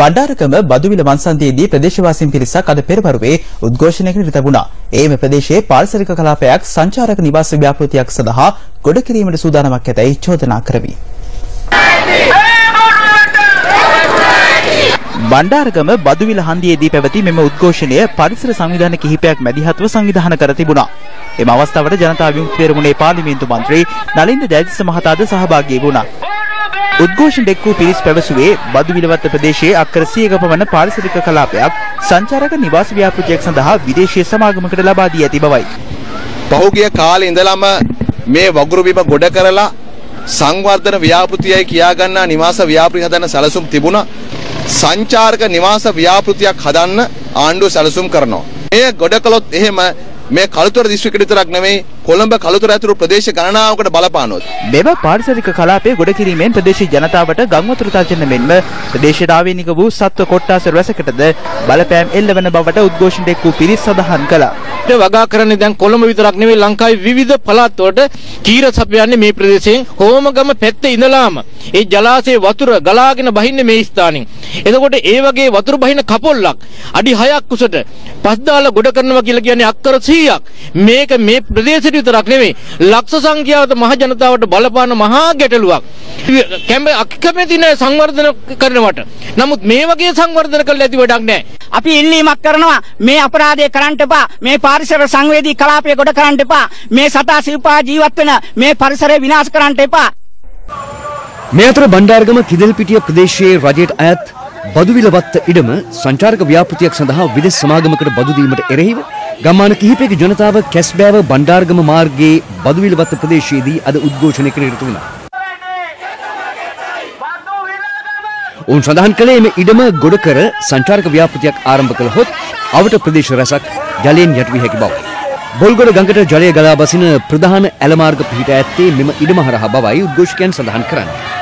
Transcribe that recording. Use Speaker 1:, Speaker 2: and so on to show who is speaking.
Speaker 1: බණ්ඩාරකම බදුවිල වංශන්තියේදී ප්‍රදේශවාසීන් පිරිසක් අද පෙරවරුවේ උද්ඝෝෂණයකට නිරත වුණා. එයිම ප්‍රදේශයේ පාරිසරික කලාපයක් සංචාරක නිවාස ව්‍යාපෘතියක් සඳහා ගොඩ කිරීමට සූදානමක් ඇතැයි චෝදනා කරමි. බණ්ඩාරගම බදුවිල හන්දියේදී පැවති මෙම උද්ඝෝෂණය පරිසර සංවිධාන කිහිපයක් මැදිහත්ව සංවිධානය කර තිබුණා. එම අවස්ථාවට ජනතා විමුක්ති පෙරමුණේ පාර්ලිමේන්තු මන්ත්‍රී නලින්ද ජයතිස්ස මහතාද සහභාගී වුණා. උද්ඝෝෂණ එක්වූ පිරිස් පැවසුවේ බදුවිලවත්ත ප්‍රදේශයේ අක්කර 100ක පමණ පාරිසරික කලාපයක් සංචාරක නිවාස ව්‍යාපෘතියක් සඳහා විදේශීය සමාගමකට ලබා දී ඇති බවයි.
Speaker 2: පහුගිය කාලේ ඉඳලම මේ වගුරු බිම ගොඩ කරලා සංවර්ධන ව්‍යාපෘතියයි කියා ගන්නා නිවාස ව්‍යාපෘති හදන්න සැලසුම් තිබුණා. සංචාරක නිවාස ව්‍යාපෘතියක් හදන්න ආණ්ඩුව සැලසුම් කරනවා. මේ ගොඩ කළොත් එහෙම මේ කළුතර දිස්ත්‍රික්කෙ විතරක් නෙමෙයි කොළඹ කළුතර ඇතුළු ප්‍රදේශ ගණනාවකට බලපානොත්
Speaker 1: මෙම පාරිසරික කලාපයේ ගොඩ කිරීමෙන් ප්‍රදේශීය ජනතාවට ගම්වතුර තර්ජන මෙන්ම ප්‍රදේශයට ආවේනික වූ සත්ව කොට්ටාස රැසකටද බලපෑම් එල්ලවන බවට උද්ඝෝෂණයට එක් වූ පිරිස් සඳහන් කළා.
Speaker 3: ඒ වගා කරන්නේ දැන් කොළඹ විතරක් නෙමෙයි ලංකාවේ විවිධ පළාත් වලට කීර සපයන්නේ මේ ප්‍රදේශයෙන් හෝමගම පැත්තේ ඉඳලාම ඒ ජලාශයේ වතුර ගලාගෙන බහින්නේ මේ ස්ථානින්. එතකොට ඒ වගේ වතුර බහින කපොල්ලක් අඩි 6ක් උසට පස් දාලා ගොඩ කරනවා කියලා කියන්නේ අක්කර 100ක්. මේක මේ ප්‍රදේශෙට විතරක් නෙමෙයි ලක්ෂ සංඛ්‍යාවට මහ ජනතාවට බලපාන මහා ගැටලුවක්. අකමැති නැහැ සංවර්ධන කරනවට. නමුත් මේ වගේ සංවර්ධන කළ ඇති වැඩක් නැහැ.
Speaker 4: අපි ඉල්ලීමක් කරනවා මේ අපරාධය කරන්න එපා. මේ පාරිසර සංවේදී කලාපය ගොඩ කරන්න එපා. මේ සතා සිව්පා ජීවත් වෙන මේ පරිසරය විනාශ කරන්න එපා.
Speaker 5: මේ අතර බණ්ඩාරගම කිදල්පිටිය ප්‍රදේශයේ රජයට අයත් බදුවිලවත්ත ඉඩම සංචාරක ව්‍යාපෘතියක් සඳහා විදේශ සමාගමකට බදු දීමට එරෙහිව ගම්මාන කිහිපයක ජනතාව කැස්බෑව බණ්ඩාරගම මාර්ගයේ බදුවිලවත්ත ප්‍රදේශයේදී අද උද්ඝෝෂණයකට නිරත වුණා. උන් සඳහන් කළේ මේ ඉඩම ගොඩ කර සංචාරක ව්‍යාපෘතියක් ආරම්භ කළහොත් අවට ප්‍රදේශ රැසක් ජලයෙන් යටවිය හැකි බව. බොල්ගොඩ ගඟට ජලය ගලා බසින ප්‍රධාන ඇල මාර්ග පිහිට ඇත්තේ මෙම ඉඩම හරහා බවයි උද්ඝෝෂකයන් සඳහන් කරන්නේ.